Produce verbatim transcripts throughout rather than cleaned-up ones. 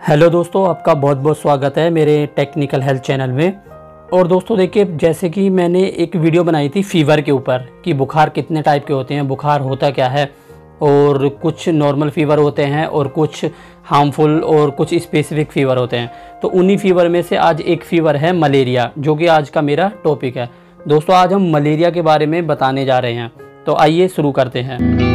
Hello दोस्तों, आपका बहुत बहुत स्वागत है मेरे टेक्निकल हेल्थ चैनल में। और दोस्तों देखिए, जैसे कि मैंने एक वीडियो बनाई थी फीवर के ऊपर कि बुखार कितने टाइप के होते हैं, बुखार होता क्या है, और कुछ नॉर्मल फीवर होते हैं और कुछ हार्मफुल और कुछ स्पेसिफिक फ़ीवर होते हैं। तो उन्हीं फीवर में से आज एक फ़ीवर है मलेरिया, जो कि आज का मेरा टॉपिक है। दोस्तों आज हम मलेरिया के बारे में बताने जा रहे हैं, तो आइए शुरू करते हैं।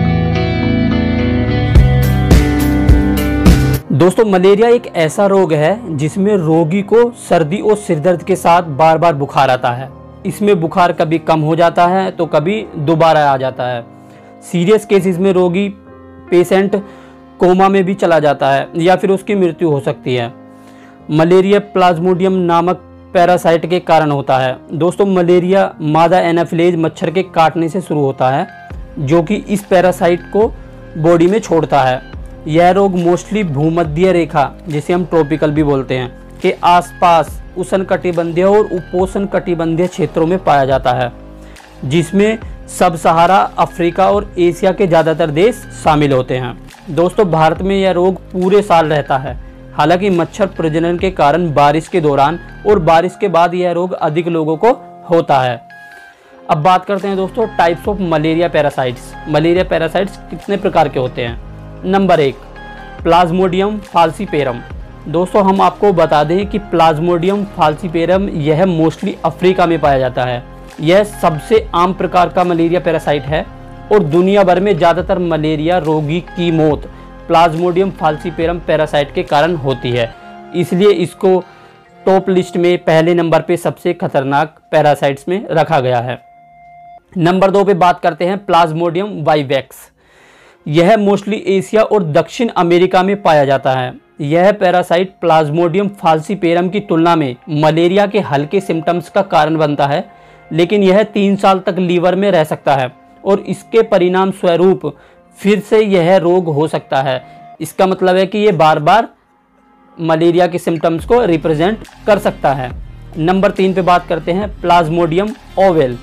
दोस्तों मलेरिया एक ऐसा रोग है जिसमें रोगी को सर्दी और सिरदर्द के साथ बार बार बुखार आता है। इसमें बुखार कभी कम हो जाता है तो कभी दोबारा आ जाता है। सीरियस केसेस में रोगी पेशेंट कोमा में भी चला जाता है या फिर उसकी मृत्यु हो सकती है। मलेरिया प्लाज्मोडियम नामक पैरासाइट के कारण होता है। दोस्तों मलेरिया मादा एनाफिलेज मच्छर के काटने से शुरू होता है, जो कि इस पैरासाइट को बॉडी में छोड़ता है। यह रोग मोस्टली भूमध्य रेखा, जिसे हम ट्रॉपिकल भी बोलते हैं, के आसपास उष्णकटिबंधीय और उपोष्णकटिबंधीय क्षेत्रों में पाया जाता है, जिसमें सब सहारा अफ्रीका और एशिया के ज़्यादातर देश शामिल होते हैं। दोस्तों भारत में यह रोग पूरे साल रहता है। हालांकि मच्छर प्रजनन के कारण बारिश के दौरान और बारिश के बाद यह रोग अधिक लोगों को होता है। अब बात करते हैं दोस्तों types of malaria parasites. Malaria parasites कितने प्रकार के होते हैं। नंबर एक, प्लाज्मोडियम फाल्सीपेरम। दोस्तों हम आपको बता दें कि प्लाज्मोडियम फाल्सीपेरम यह मोस्टली अफ्रीका में पाया जाता है। यह सबसे आम प्रकार का मलेरिया पैरासाइट है और दुनिया भर में ज़्यादातर मलेरिया रोगी की मौत प्लाज्मोडियम फाल्सीपेरम पैरासाइट के कारण होती है। इसलिए इसको टॉप लिस्ट में पहले नंबर पे सबसे खतरनाक पैरासाइट्स में रखा गया है। नंबर दो पे बात करते हैं प्लाज्मोडियम वाइवेक्स। यह मोस्टली एशिया और दक्षिण अमेरिका में पाया जाता है। यह पैरासाइट प्लाज्मोडियम फाल्सीपेरम की तुलना में मलेरिया के हल्के सिम्टम्स का कारण बनता है, लेकिन यह तीन साल तक लीवर में रह सकता है और इसके परिणाम स्वरूप फिर से यह रोग हो सकता है। इसका मतलब है कि ये बार बार मलेरिया के सिम्टम्स को रिप्रेजेंट कर सकता है। नंबर तीन पे बात करते हैं प्लाज्मोडियम ओवेल।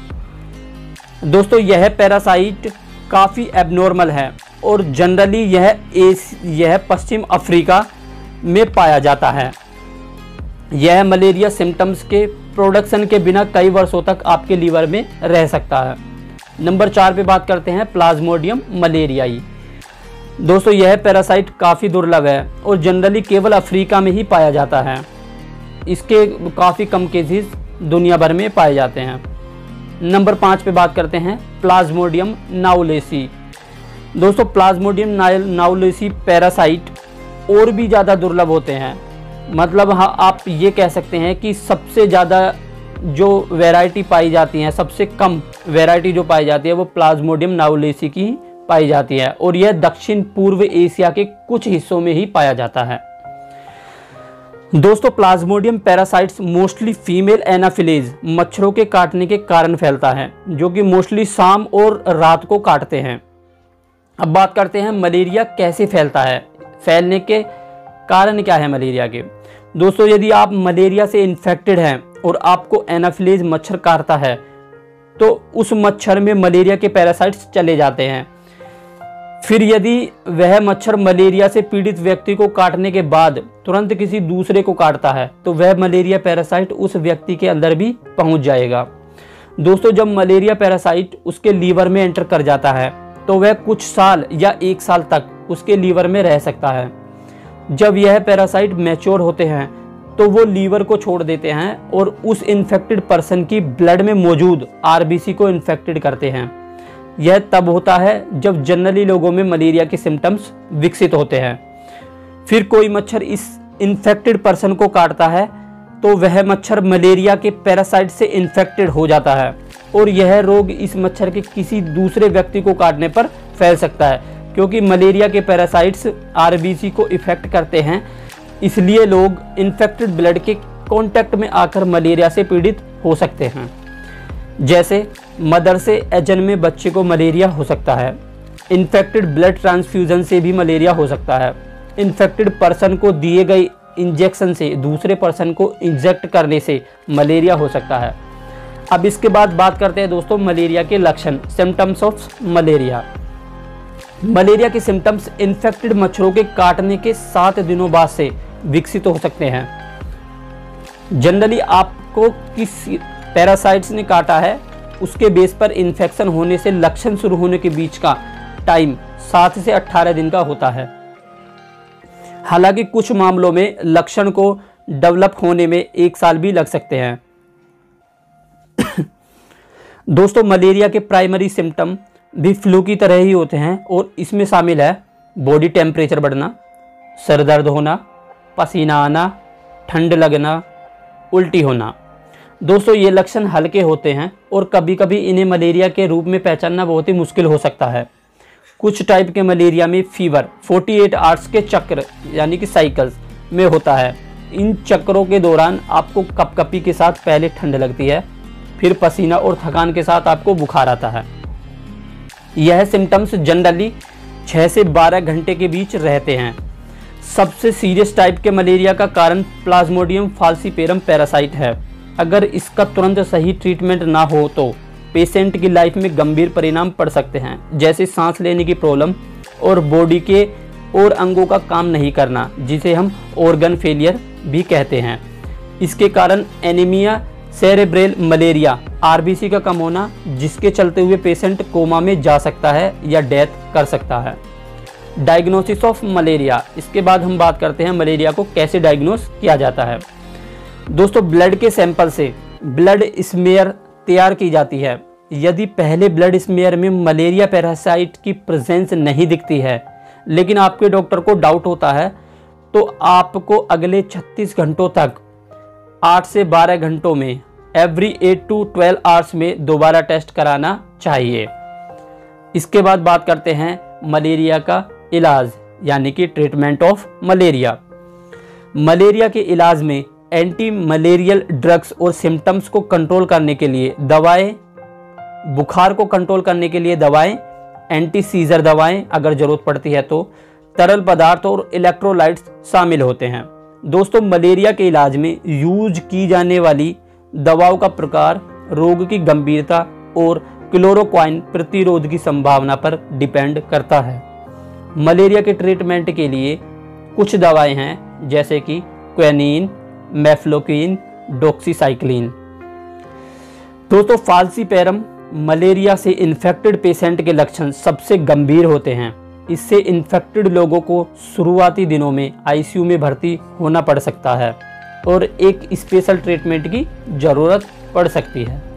दोस्तों यह पैरासाइट काफ़ी एबनॉर्मल है और जनरली यह एस यह पश्चिम अफ्रीका में पाया जाता है। यह मलेरिया सिम्टम्स के प्रोडक्शन के बिना कई वर्षों तक आपके लीवर में रह सकता है। नंबर चार पे बात करते हैं प्लाज्मोडियम मलेरियाई। दोस्तों यह पैरासाइट काफ़ी दुर्लभ है और जनरली केवल अफ्रीका में ही पाया जाता है। इसके काफ़ी कम केसेस दुनिया भर में पाए जाते हैं। नंबर पाँच पे बात करते हैं प्लाज्मोडियम नाउलेसी। दोस्तों प्लाज्मोडियम नाउलेसी पैरासाइट और भी ज़्यादा दुर्लभ होते हैं। मतलब हाँ आप ये कह सकते हैं कि सबसे ज़्यादा जो वैरायटी पाई जाती है, सबसे कम वैरायटी जो पाई जाती है वो प्लाज्मोडियम नाउलेसी की पाई जाती है और यह दक्षिण पूर्व एशिया के कुछ हिस्सों में ही पाया जाता है। दोस्तों plasmodium parasites mostly female anopheles मच्छरों के काटने के कारण फैलता है, जो कि मोस्टली शाम और रात को काटते हैं। अब बात करते हैं मलेरिया कैसे फैलता है, फैलने के कारण क्या है मलेरिया के। दोस्तों यदि आप मलेरिया से इन्फेक्टेड हैं और आपको एनाफिलेज मच्छर काटता है तो उस मच्छर में मलेरिया के पैरासाइट्स चले जाते हैं। फिर यदि वह मच्छर मलेरिया से पीड़ित व्यक्ति को काटने के बाद तुरंत किसी दूसरे को काटता है तो वह मलेरिया पैरासाइट उस व्यक्ति के अंदर भी पहुंच जाएगा। दोस्तों जब मलेरिया पैरासाइट उसके लीवर में एंटर कर जाता है तो वह कुछ साल या एक साल तक उसके लीवर में रह सकता है। जब यह पैरासाइट मैच्योर होते हैं तो वो लीवर को छोड़ देते हैं और उस इन्फेक्टेड पर्सन की ब्लड में मौजूद आरबीसी को इन्फेक्टेड करते हैं। यह तब होता है जब जनरली लोगों में मलेरिया के सिम्टम्स विकसित होते हैं। फिर कोई मच्छर इस इन्फेक्टेड पर्सन को काटता है तो वह मच्छर मलेरिया के पैरासाइट से इन्फेक्टेड हो जाता है और यह रोग इस मच्छर के किसी दूसरे व्यक्ति को काटने पर फैल सकता है। क्योंकि मलेरिया के पैरासाइट्स आरबीसी को इफेक्ट करते हैं, इसलिए लोग इन्फेक्टेड ब्लड के कांटेक्ट में आकर मलेरिया से पीड़ित हो सकते हैं। जैसे मदर से जन्मे बच्चे को मलेरिया हो सकता है। इन्फेक्टेड ब्लड ट्रांसफ्यूजन से भी मलेरिया हो सकता है। इन्फेक्टेड पर्सन को दिए गए इंजेक्शन से दूसरे पर्सन को इंजेक्ट करने से मलेरिया हो सकता है। अब इसके बाद बात करते हैं दोस्तों मलेरिया के लक्षण, सिम्टम्स ऑफ मलेरिया। मलेरिया के सिम्टम्स इन्फेक्टेड मच्छरों के काटने के सात दिनों बाद से विकसित हो सकते हैं। जनरली आपको किस पैरासाइट्स ने काटा है उसके बेस पर इन्फेक्शन होने से लक्षण शुरू होने के बीच का टाइम सात से अठारह दिन का होता है। हालांकि कुछ मामलों में लक्षण को डेवलप होने में एक साल भी लग सकते हैं। दोस्तों, मलेरिया के प्राइमरी सिम्टम भी फ्लू की तरह ही होते हैं और इसमें शामिल है बॉडी टेम्परेचर बढ़ना, सर दर्द होना, पसीना आना, ठंड लगना, उल्टी होना। दोस्तों, ये लक्षण हल्के होते हैं और कभी कभी इन्हें मलेरिया के रूप में पहचानना बहुत ही मुश्किल हो सकता है। कुछ टाइप के मलेरिया में फीवर अड़तालीस आवर्स के चक्र यानी कि साइकिल्स में होता है। इन चक्रों के दौरान आपको कपकपी के साथ पहले ठंड लगती है, फिर पसीना और थकान के साथ आपको बुखार आता है। यह सिम्टम्स जनरली छह से बारह घंटे के बीच रहते हैं। सबसे सीरियस टाइप के मलेरिया का कारण प्लाज्मोडियम फाल्सीपेरम पैरासाइट है। अगर इसका तुरंत सही ट्रीटमेंट ना हो तो पेशेंट की लाइफ में गंभीर परिणाम पड़ सकते हैं, जैसे सांस लेने की प्रॉब्लम और बॉडी के और अंगों का काम नहीं करना, जिसे हम ऑर्गन फेलियर भी कहते हैं। इसके कारण एनीमिया, सेरेब्रल मलेरिया, आरबीसी का कम होना, जिसके चलते हुए पेशेंट कोमा में जा सकता है या डेथ कर सकता है। डायग्नोसिस ऑफ मलेरिया, इसके बाद हम बात करते हैं मलेरिया को कैसे डायग्नोस किया जाता है। दोस्तों, ब्लड के सैंपल से ब्लड स्मेयर तैयार की जाती है। यदि पहले ब्लड स्मेयर में मलेरिया पैरासाइट की प्रेजेंस नहीं दिखती है, लेकिन आपके डॉक्टर को डाउट होता है, तो आपको अगले छत्तीस घंटों तक आठ से बारह घंटों में every eight to twelve hours में दोबारा टेस्ट कराना चाहिए। इसके बाद बात करते हैं मलेरिया का इलाज यानी कि ट्रीटमेंट ऑफ मलेरिया। मलेरिया के इलाज में एंटी मलेरियल ड्रग्स और सिम्टम्स को कंट्रोल करने के लिए दवाएं, बुखार को कंट्रोल करने के लिए दवाएं, एंटी सीजर दवाएं अगर जरूरत पड़ती है तो, तरल पदार्थ और इलेक्ट्रोलाइट्स शामिल होते हैं। दोस्तों, मलेरिया के इलाज में यूज की जाने वाली दवाओं का प्रकार रोग की गंभीरता और क्लोरोक्वाइन प्रतिरोध की संभावना पर डिपेंड करता है। मलेरिया के ट्रीटमेंट के लिए कुछ दवाएं हैं, जैसे कि क्विनीन, मेफ्लोक्विन, डॉक्सीसाइक्लिन। दोस्तों, फाल्सीपेरम मलेरिया से इन्फेक्टेड पेशेंट के लक्षण सबसे गंभीर होते हैं। इससे इन्फेक्टेड लोगों को शुरुआती दिनों में आईसीयू में भर्ती होना पड़ सकता है और एक स्पेशल ट्रीटमेंट की ज़रूरत पड़ सकती है।